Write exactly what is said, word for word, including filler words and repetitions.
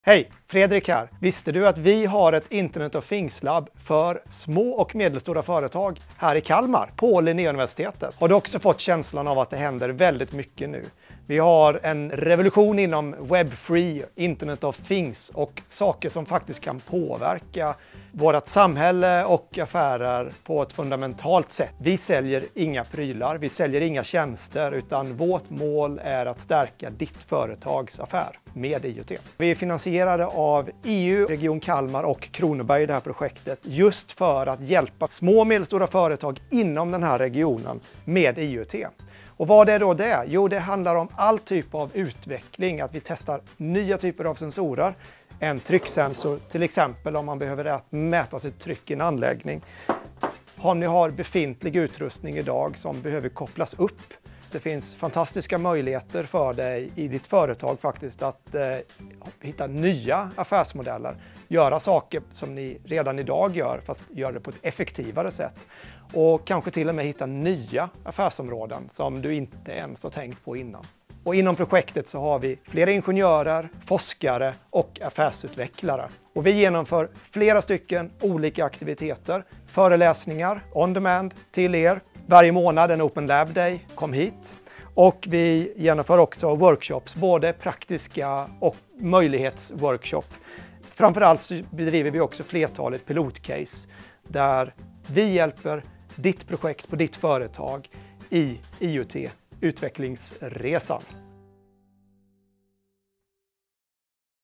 Hej! Fredrik här. Visste du att vi har ett Internet of Things-labb för små och medelstora företag här i Kalmar på Linnéuniversitetet? Har du också fått känslan av att det händer väldigt mycket nu? Vi har en revolution inom web-free, Internet of Things och saker som faktiskt kan påverka vårt samhälle och affärer på ett fundamentalt sätt. Vi säljer inga prylar, vi säljer inga tjänster, utan vårt mål är att stärka ditt företags affär med I O T. Vi är finansierade av E U, Region Kalmar och Kronoberg i det här projektet just för att hjälpa små och medelstora företag inom den här regionen med I O T. Och vad är då det? Jo, det handlar om all typ av utveckling, att vi testar nya typer av sensorer. En trycksensor, till exempel om man behöver mäta sitt tryck i en anläggning. Om ni har befintlig utrustning idag som behöver kopplas upp. Det finns fantastiska möjligheter för dig i ditt företag faktiskt att eh, hitta nya affärsmodeller. Göra saker som ni redan idag gör, fast gör det på ett effektivare sätt. Och kanske till och med hitta nya affärsområden som du inte ens har tänkt på innan. Och inom projektet så har vi flera ingenjörer, forskare och affärsutvecklare. Och vi genomför flera stycken olika aktiviteter, föreläsningar on demand till er. Varje månad en Open Lab Day, kom hit. Och vi genomför också workshops, både praktiska och möjlighetsworkshop. Framförallt så bedriver vi också flertalet pilotcase där vi hjälper ditt projekt på ditt företag i I O T-utvecklingsresan.